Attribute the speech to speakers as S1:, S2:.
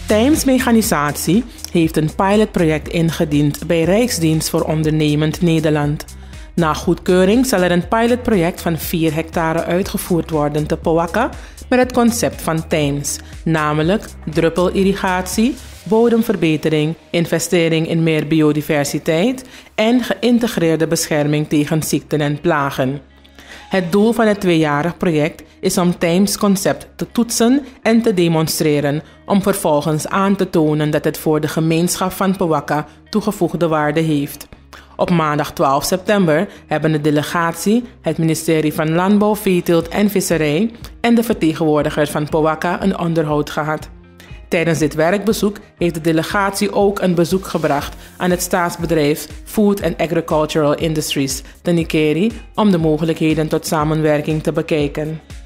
S1: Times Mechanisatie heeft een pilotproject ingediend bij Rijksdienst voor Ondernemend Nederland. Na goedkeuring zal er een pilotproject van 4 hectare uitgevoerd worden te Powaka met het concept van Times, namelijk druppelirrigatie, bodemverbetering, investering in meer biodiversiteit en geïntegreerde bescherming tegen ziekten en plagen. Het doel van het 2-jarig project is om Times concept te toetsen en te demonstreren, om vervolgens aan te tonen dat het voor de gemeenschap van Powaka toegevoegde waarde heeft. Op maandag 12 september hebben de delegatie, het ministerie van Landbouw, Veeteelt en Visserij en de vertegenwoordigers van Powaka een onderhoud gehad. Tijdens dit werkbezoek heeft de delegatie ook een bezoek gebracht aan het staatsbedrijf Food and Agricultural Industries te Nikeri om de mogelijkheden tot samenwerking te bekijken.